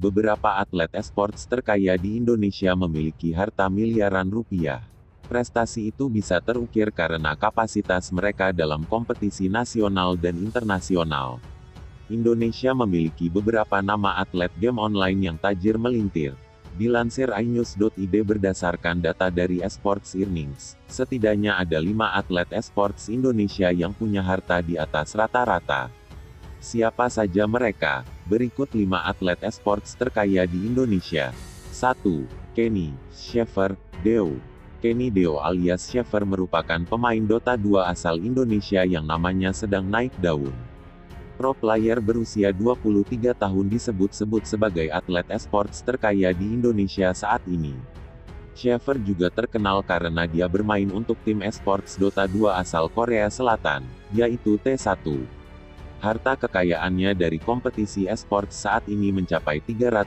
beberapa atlet esports terkaya di Indonesia memiliki harta miliaran rupiah. Prestasi itu bisa terukir karena kapasitas mereka dalam kompetisi nasional dan internasional. Indonesia memiliki beberapa nama atlet game online yang tajir melintir. Dilansir inews.id berdasarkan data dari Esports Earnings, setidaknya ada 5 atlet esports Indonesia yang punya harta di atas rata-rata. Siapa saja mereka? Berikut 5 atlet esports terkaya di Indonesia. 1. Kenny Xavier Deo. Kenny Deo alias Xavier merupakan pemain Dota 2 asal Indonesia yang namanya sedang naik daun. Pro player berusia 23 tahun disebut-sebut sebagai atlet esports terkaya di Indonesia saat ini. Xavier juga terkenal karena dia bermain untuk tim esports Dota 2 asal Korea Selatan, yaitu T1. Harta kekayaannya dari kompetisi esports saat ini mencapai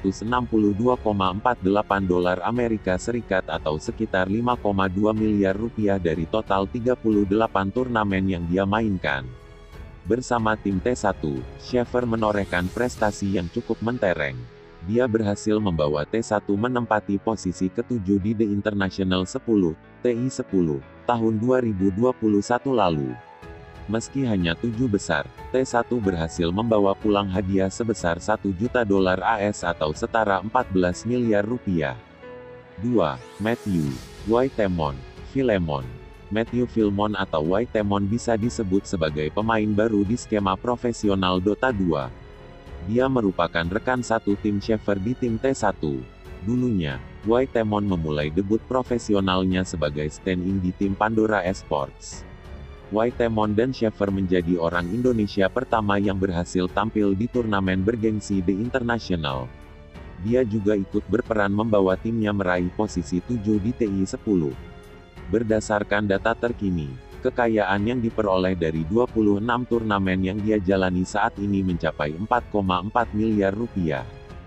362,48 dolar Amerika Serikat atau sekitar 5,2 miliar rupiah dari total 38 turnamen yang dia mainkan. Bersama tim T1, Xavier menorehkan prestasi yang cukup mentereng. Dia berhasil membawa T1 menempati posisi ke-7 di The International 10, TI10, tahun 2021 lalu. Meski hanya 7 besar, T1 berhasil membawa pulang hadiah sebesar 1 juta dolar AS atau setara 14 miliar rupiah. 2. Matthew Whitemon Philemon. Matthew Philemon atau Whitemon bisa disebut sebagai pemain baru di skema profesional Dota 2. Dia merupakan rekan satu tim Xavier di tim T1. Dulunya, Whitemon memulai debut profesionalnya sebagai stand-in di tim Pandora Esports. Whitemon dan Xavier menjadi orang Indonesia pertama yang berhasil tampil di turnamen bergengsi The International. Dia juga ikut berperan membawa timnya meraih posisi 7 di TI10. Berdasarkan data terkini, kekayaan yang diperoleh dari 26 turnamen yang dia jalani saat ini mencapai 4,4 miliar rupiah.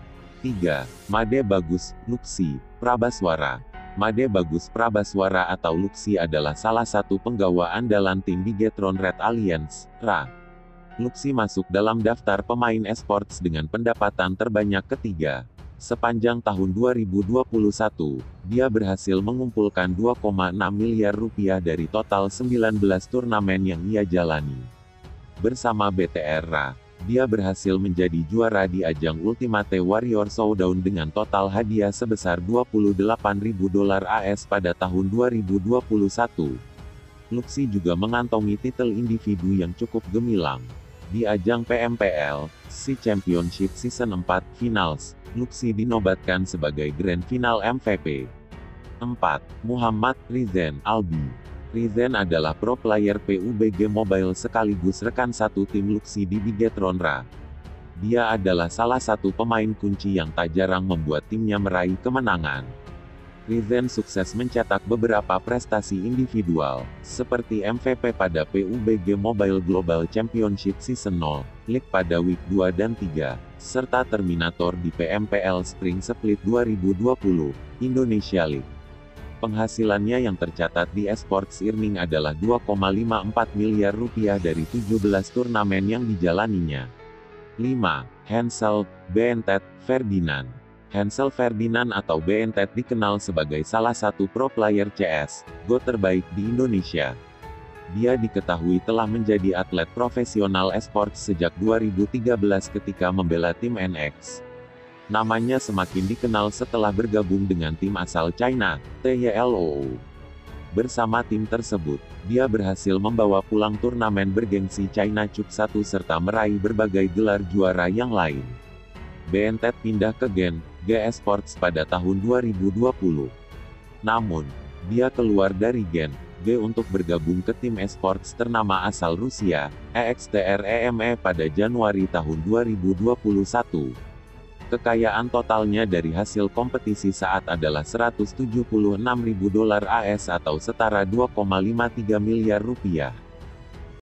3. Made Bagus Luxi Prabaswara. Made Bagus Prabaswara atau Luxi adalah salah satu penggawa andalan tim Bigetron Red Alliance, RA. Luxi masuk dalam daftar pemain esports dengan pendapatan terbanyak ketiga. Sepanjang tahun 2021, dia berhasil mengumpulkan 2,6 miliar rupiah dari total 19 turnamen yang ia jalani. Bersama BTR RA, dia berhasil menjadi juara di ajang Ultimate Warrior Showdown dengan total hadiah sebesar 28.000 dolar AS pada tahun 2021. Luxi juga mengantongi titel individu yang cukup gemilang. Di ajang PMPL, SEA Championship Season 4 Finals, Luxi dinobatkan sebagai Grand Final MVP. 4. Muhammad Rizan Albi. Rizan adalah pro player PUBG Mobile sekaligus rekan satu tim Luxi di Bigetron RA. Dia adalah salah satu pemain kunci yang tak jarang membuat timnya meraih kemenangan. Rizan sukses mencetak beberapa prestasi individual, seperti MVP pada PUBG Mobile Global Championship Season 0, League pada Week 2 dan 3, serta Terminator di PMPL Spring Split 2020, Indonesia League. Penghasilannya yang tercatat di Esports Earning adalah 2,54 miliar rupiah dari 17 turnamen yang dijalaninya. 5. Hansel Bentet Ferdinand. Hansel Ferdinand atau Bentet dikenal sebagai salah satu pro player CS GO terbaik di Indonesia. Dia diketahui telah menjadi atlet profesional esports sejak 2013 ketika membela tim NX. Namanya semakin dikenal setelah bergabung dengan tim asal China, TYLOO. Bersama tim tersebut, dia berhasil membawa pulang turnamen bergengsi China Cup 1 serta meraih berbagai gelar juara yang lain. Bentet pindah ke Gen G Esports pada tahun 2020. Namun, dia keluar dari Gen G untuk bergabung ke tim esports ternama asal Rusia, EXTR EME pada Januari tahun 2021. Kekayaan totalnya dari hasil kompetisi saat adalah 176.000 dolar AS atau setara 2,53 miliar rupiah.